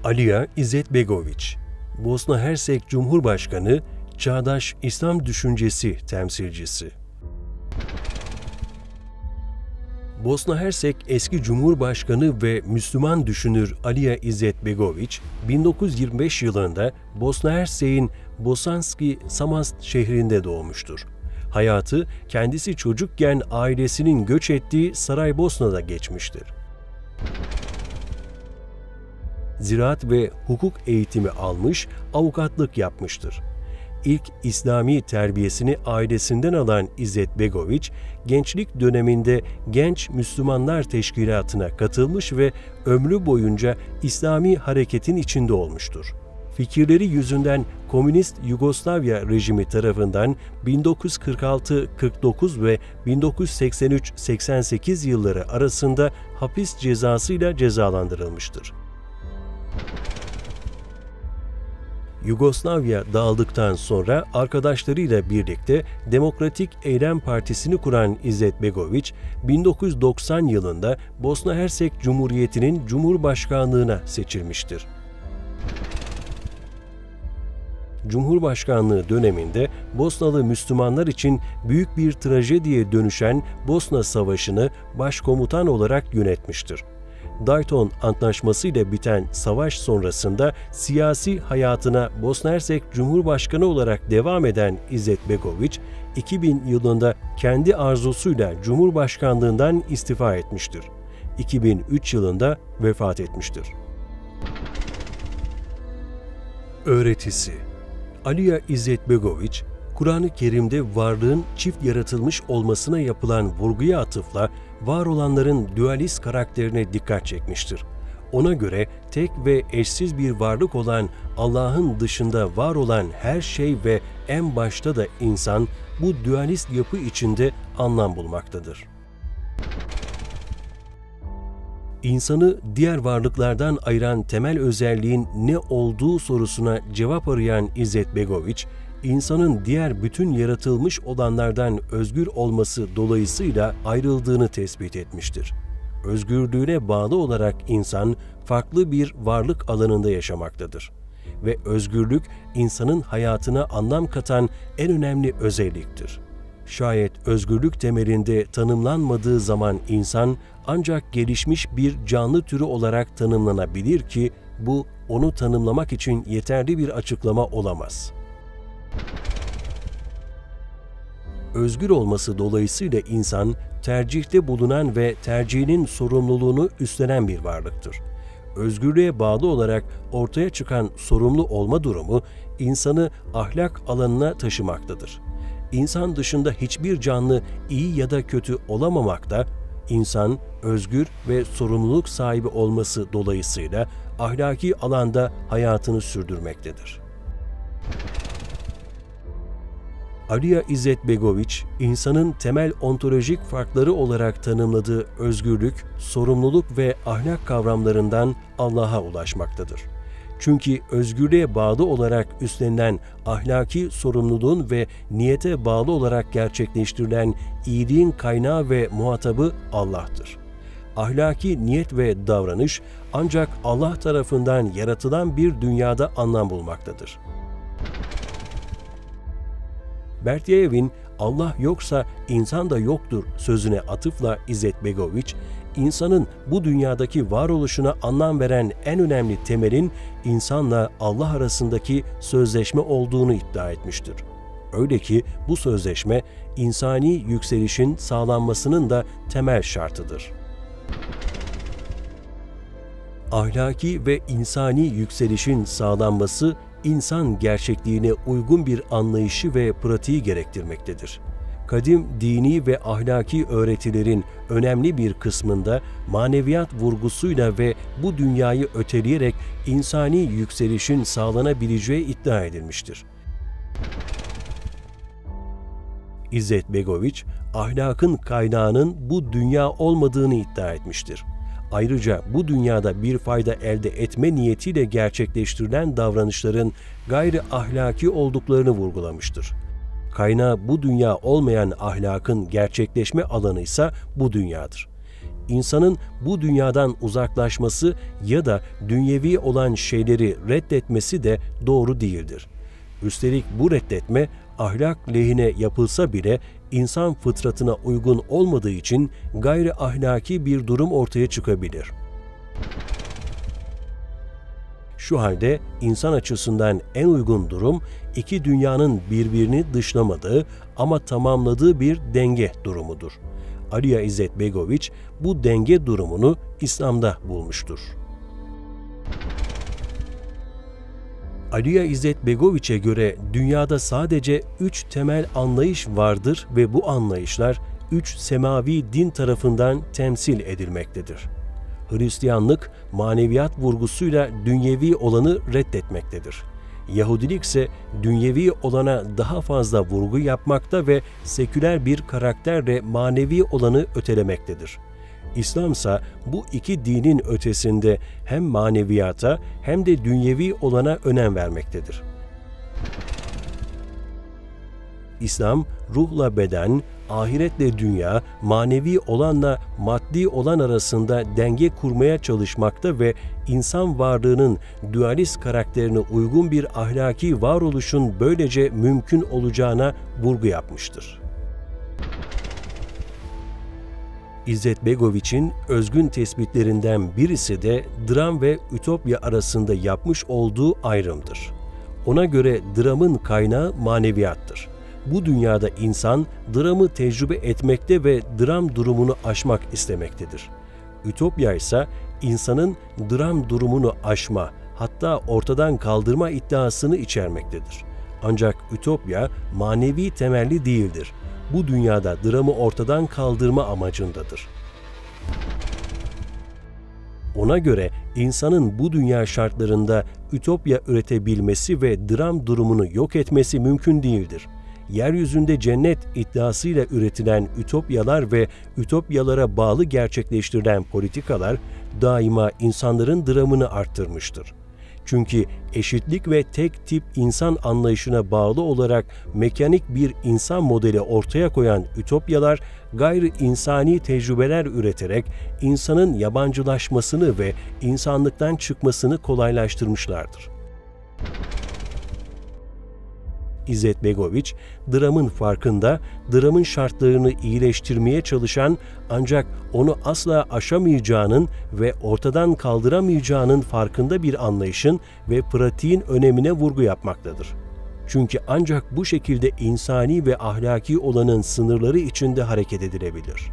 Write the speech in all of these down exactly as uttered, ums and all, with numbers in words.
Alija İzzetbegoviç, Bosna Hersek Cumhurbaşkanı, çağdaş İslam düşüncesi temsilcisi. Bosna Hersek eski Cumhurbaşkanı ve Müslüman düşünür Alija İzzetbegoviç, bin dokuz yüz yirmi beş yılında Bosna Hersek'in Bosanski Samast şehrinde doğmuştur. Hayatı kendisi çocukken ailesinin göç ettiği Saraybosna'da geçmiştir. Ziraat ve hukuk eğitimi almış, avukatlık yapmıştır. İlk İslami terbiyesini ailesinden alan İzzetbegoviç, gençlik döneminde Genç Müslümanlar Teşkilatı'na katılmış ve ömrü boyunca İslami hareketin içinde olmuştur. Fikirleri yüzünden Komünist Yugoslavya rejimi tarafından bin dokuz yüz kırk altı kırk dokuz ve bin dokuz yüz seksen üç seksen sekiz yılları arasında hapis cezasıyla cezalandırılmıştır. Yugoslavya dağıldıktan sonra arkadaşlarıyla birlikte Demokratik Eylem Partisi'ni kuran İzzetbegoviç, bin dokuz yüz doksan yılında Bosna Hersek Cumhuriyeti'nin Cumhurbaşkanlığına seçilmiştir. Cumhurbaşkanlığı döneminde Bosnalı Müslümanlar için büyük bir trajediye dönüşen Bosna Savaşı'nı başkomutan olarak yönetmiştir. Dayton Antlaşması ile biten savaş sonrasında siyasi hayatına Bosna Hersek Cumhurbaşkanı olarak devam eden İzzetbegoviç, iki bin yılında kendi arzusuyla Cumhurbaşkanlığından istifa etmiştir. iki bin üç yılında vefat etmiştir. Öğretisi: Alija İzzetbegoviç, Kur'an-ı Kerim'de varlığın çift yaratılmış olmasına yapılan vurguya atıfla var olanların dualist karakterine dikkat çekmiştir. Ona göre tek ve eşsiz bir varlık olan Allah'ın dışında var olan her şey ve en başta da insan bu dualist yapı içinde anlam bulmaktadır. İnsanı diğer varlıklardan ayıran temel özelliğin ne olduğu sorusuna cevap arayan İzzetbegoviç, insanın diğer bütün yaratılmış olanlardan özgür olması dolayısıyla ayrıldığını tespit etmiştir. Özgürlüğüne bağlı olarak insan farklı bir varlık alanında yaşamaktadır. Ve özgürlük insanın hayatına anlam katan en önemli özelliktir. Şayet özgürlük temelinde tanımlanmadığı zaman insan ancak gelişmiş bir canlı türü olarak tanımlanabilir ki bu onu tanımlamak için yeterli bir açıklama olamaz. Özgür olması dolayısıyla insan, tercihte bulunan ve tercihinin sorumluluğunu üstlenen bir varlıktır. Özgürlüğe bağlı olarak ortaya çıkan sorumlu olma durumu, insanı ahlak alanına taşımaktadır. İnsan dışında hiçbir canlı iyi ya da kötü olamamakta, insan özgür ve sorumluluk sahibi olması dolayısıyla ahlaki alanda hayatını sürdürmektedir. Alija İzzetbegoviç, insanın temel ontolojik farkları olarak tanımladığı özgürlük, sorumluluk ve ahlak kavramlarından Allah'a ulaşmaktadır. Çünkü özgürlüğe bağlı olarak üstlenilen ahlaki sorumluluğun ve niyete bağlı olarak gerçekleştirilen iyiliğin kaynağı ve muhatabı Allah'tır. Ahlaki niyet ve davranış ancak Allah tarafından yaratılan bir dünyada anlam bulmaktadır. Berdyayev'in "Allah yoksa insan da yoktur" sözüne atıfla İzzetbegoviç, insanın bu dünyadaki varoluşuna anlam veren en önemli temelin insanla Allah arasındaki sözleşme olduğunu iddia etmiştir. Öyle ki bu sözleşme insani yükselişin sağlanmasının da temel şartıdır. Ahlaki ve insani yükselişin sağlanması, insan gerçekliğine uygun bir anlayışı ve pratiği gerektirmektedir. Kadim dini ve ahlaki öğretilerin önemli bir kısmında maneviyat vurgusuyla ve bu dünyayı öteleyerek insani yükselişin sağlanabileceği iddia edilmiştir. İzzetbegoviç, ahlakın kaynağının bu dünya olmadığını iddia etmiştir. Ayrıca bu dünyada bir fayda elde etme niyetiyle gerçekleştirilen davranışların gayri ahlaki olduklarını vurgulamıştır. Kaynağı bu dünya olmayan ahlakın gerçekleşme alanı ise bu dünyadır. insanın bu dünyadan uzaklaşması ya da dünyevi olan şeyleri reddetmesi de doğru değildir. Üstelik bu reddetme ahlak lehine yapılsa bile insan fıtratına uygun olmadığı için gayri ahlaki bir durum ortaya çıkabilir. Şu halde insan açısından en uygun durum iki dünyanın birbirini dışlamadığı ama tamamladığı bir denge durumudur. Aliya İzzet Begoviç bu denge durumunu İslam'da bulmuştur. Aliya İzzet Begoviç'e göre dünyada sadece üç temel anlayış vardır ve bu anlayışlar üç semavi din tarafından temsil edilmektedir. Hristiyanlık, maneviyat vurgusuyla dünyevi olanı reddetmektedir. Yahudilik ise dünyevi olana daha fazla vurgu yapmakta ve seküler bir karakterle manevi olanı ötelemektedir. İslam ise bu iki dinin ötesinde hem maneviyata hem de dünyevi olana önem vermektedir. İslam, ruhla beden, ahiretle dünya, manevi olanla maddi olan arasında denge kurmaya çalışmakta ve insan varlığının dualist karakterine uygun bir ahlaki varoluşun böylece mümkün olacağına vurgu yapmıştır. İzzet Begoviç'in özgün tespitlerinden birisi de dram ve ütopya arasında yapmış olduğu ayrımdır. Ona göre dramın kaynağı maneviyattır. Bu dünyada insan dramı tecrübe etmekte ve dram durumunu aşmak istemektedir. Ütopya ise insanın dram durumunu aşma, hatta ortadan kaldırma iddiasını içermektedir. Ancak ütopya manevi temelli değildir. Bu dünyada dramı ortadan kaldırma amacındadır. Ona göre insanın bu dünya şartlarında ütopya üretebilmesi ve dram durumunu yok etmesi mümkün değildir. Yeryüzünde cennet iddiasıyla üretilen ütopyalar ve ütopyalara bağlı gerçekleştirilen politikalar daima insanların dramını arttırmıştır. Çünkü eşitlik ve tek tip insan anlayışına bağlı olarak mekanik bir insan modeli ortaya koyan ütopyalar, gayri insani tecrübeler üreterek insanın yabancılaşmasını ve insanlıktan çıkmasını kolaylaştırmışlardır. İzzet Begoviç, dramın farkında, dramın şartlarını iyileştirmeye çalışan ancak onu asla aşamayacağının ve ortadan kaldıramayacağının farkında bir anlayışın ve pratiğin önemine vurgu yapmaktadır. Çünkü ancak bu şekilde insani ve ahlaki olanın sınırları içinde hareket edilebilir.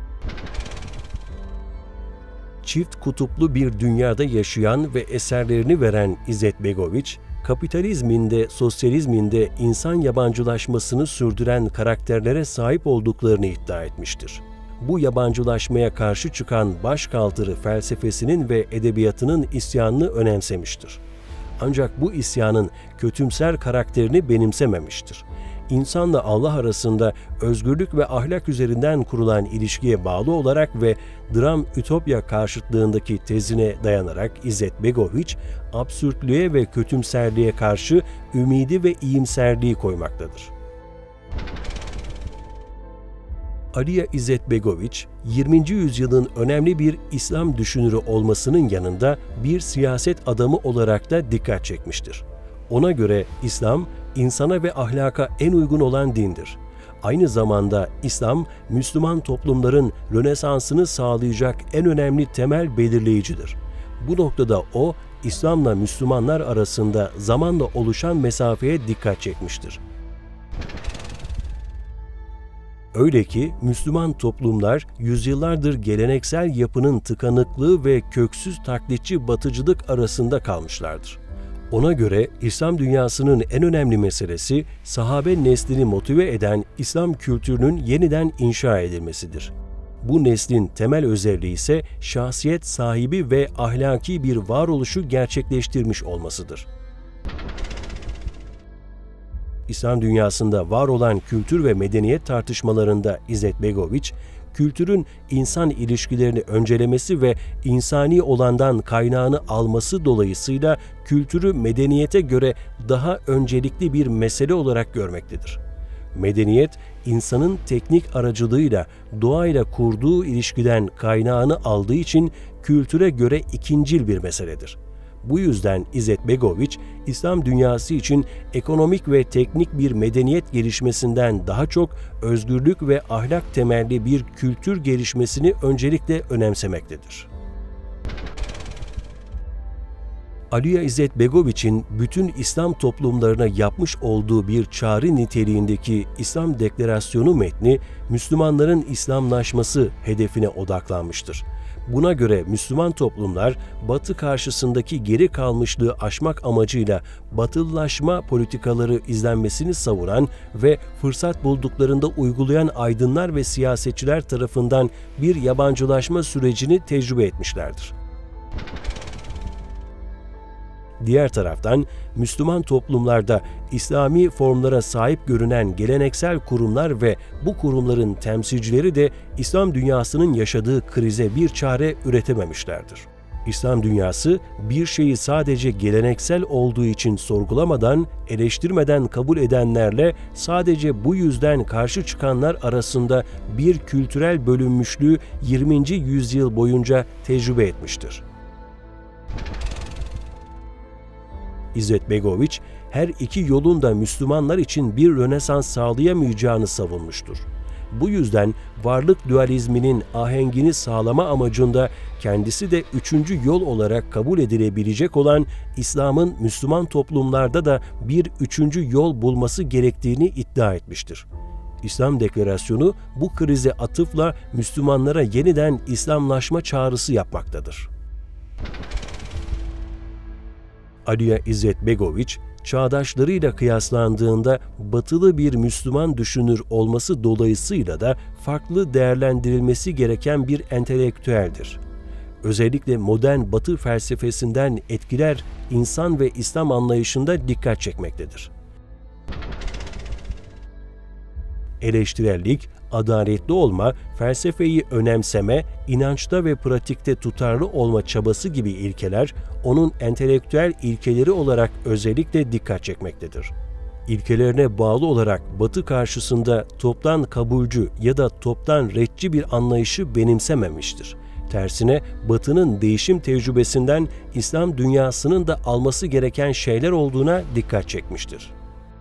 Çift kutuplu bir dünyada yaşayan ve eserlerini veren İzzet Begoviç, kapitalizmin de sosyalizmin de insan yabancılaşmasını sürdüren karakterlere sahip olduklarını iddia etmiştir. Bu yabancılaşmaya karşı çıkan başkaldırı felsefesinin ve edebiyatının isyanını önemsemiştir. Ancak bu isyanın kötümser karakterini benimsememiştir. İnsanla Allah arasında özgürlük ve ahlak üzerinden kurulan ilişkiye bağlı olarak ve dram-ütopya karşıtlığındaki tezine dayanarak İzzet Begoviç, absürtlüğe ve kötümserliğe karşı ümidi ve iyimserliği koymaktadır. Aliya İzzet Begoviç, yirminci yüzyılın önemli bir İslam düşünürü olmasının yanında bir siyaset adamı olarak da dikkat çekmiştir. Ona göre İslam, insana ve ahlaka en uygun olan dindir. Aynı zamanda İslam, Müslüman toplumların Rönesans'ını sağlayacak en önemli temel belirleyicidir. Bu noktada o, İslam'la Müslümanlar arasında zamanla oluşan mesafeye dikkat çekmiştir. Öyle ki Müslüman toplumlar yüzyıllardır geleneksel yapının tıkanıklığı ve köksüz taklitçi batıcılık arasında kalmışlardır. Ona göre İslam dünyasının en önemli meselesi sahabe neslini motive eden İslam kültürünün yeniden inşa edilmesidir. Bu neslin temel özelliği ise şahsiyet sahibi ve ahlaki bir varoluşu gerçekleştirmiş olmasıdır. İslam dünyasında var olan kültür ve medeniyet tartışmalarında İzzet Begoviç, kültürün insan ilişkilerini öncelemesi ve insani olandan kaynağını alması dolayısıyla kültürü medeniyete göre daha öncelikli bir mesele olarak görmektedir. Medeniyet, insanın teknik aracılığıyla doğayla kurduğu ilişkiden kaynağını aldığı için kültüre göre ikincil bir meseledir. Bu yüzden İzzet Begoviç, İslam dünyası için ekonomik ve teknik bir medeniyet gelişmesinden daha çok özgürlük ve ahlak temelli bir kültür gelişmesini öncelikle önemsemektedir. Aliya İzzet Begoviç'in bütün İslam toplumlarına yapmış olduğu bir çağrı niteliğindeki İslam Deklarasyonu metni, Müslümanların İslamlaşması hedefine odaklanmıştır. Buna göre Müslüman toplumlar, Batı karşısındaki geri kalmışlığı aşmak amacıyla batılılaşma politikaları izlenmesini savunan ve fırsat bulduklarında uygulayan aydınlar ve siyasetçiler tarafından bir yabancılaşma sürecini tecrübe etmişlerdir. Diğer taraftan, Müslüman toplumlarda İslami formlara sahip görünen geleneksel kurumlar ve bu kurumların temsilcileri de İslam dünyasının yaşadığı krize bir çare üretememişlerdir. İslam dünyası bir şeyi sadece geleneksel olduğu için sorgulamadan, eleştirmeden kabul edenlerle sadece bu yüzden karşı çıkanlar arasında bir kültürel bölünmüşlüğü yirminci yüzyıl boyunca tecrübe etmiştir. İzzet Begoviç, her iki yolun da Müslümanlar için bir Rönesans sağlayamayacağını savunmuştur. Bu yüzden varlık dualizminin ahengini sağlama amacında kendisi de üçüncü yol olarak kabul edilebilecek olan İslam'ın Müslüman toplumlarda da bir üçüncü yol bulması gerektiğini iddia etmiştir. İslam Deklarasyonu bu krize atıfla Müslümanlara yeniden İslamlaşma çağrısı yapmaktadır. Aliya İzzet Begoviç, çağdaşlarıyla kıyaslandığında batılı bir Müslüman düşünür olması dolayısıyla da farklı değerlendirilmesi gereken bir entelektüeldir. Özellikle modern Batı felsefesinden etkiler insan ve İslam anlayışında dikkat çekmektedir. Eleştirellik, adaletli olma, felsefeyi önemseme, inançta ve pratikte tutarlı olma çabası gibi ilkeler, onun entelektüel ilkeleri olarak özellikle dikkat çekmektedir. İlkelerine bağlı olarak Batı karşısında toptan kabulcü ya da toptan reddici bir anlayışı benimsememiştir. Tersine Batı'nın değişim tecrübesinden İslam dünyasının da alması gereken şeyler olduğuna dikkat çekmiştir.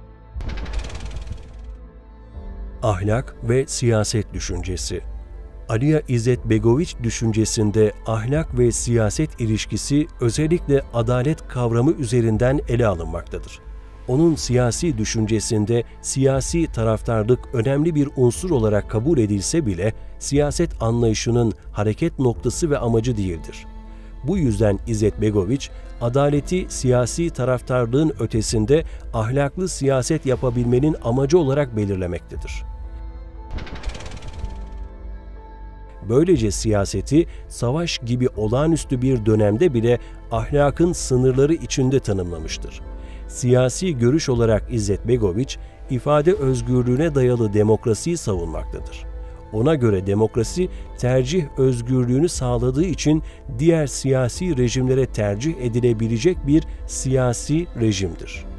Ahlak ve siyaset düşüncesi. Aliya İzzet Begoviç düşüncesinde ahlak ve siyaset ilişkisi özellikle adalet kavramı üzerinden ele alınmaktadır. Onun siyasi düşüncesinde siyasi taraftarlık önemli bir unsur olarak kabul edilse bile siyaset anlayışının hareket noktası ve amacı değildir. Bu yüzden İzzet Begoviç, adaleti siyasi taraftarlığın ötesinde ahlaklı siyaset yapabilmenin amacı olarak belirlemektedir. Böylece siyaseti, savaş gibi olağanüstü bir dönemde bile ahlakın sınırları içinde tanımlamıştır. Siyasi görüş olarak İzzet Begoviç, ifade özgürlüğüne dayalı demokrasiyi savunmaktadır. Ona göre demokrasi, tercih özgürlüğünü sağladığı için diğer siyasi rejimlere tercih edilebilecek bir siyasi rejimdir.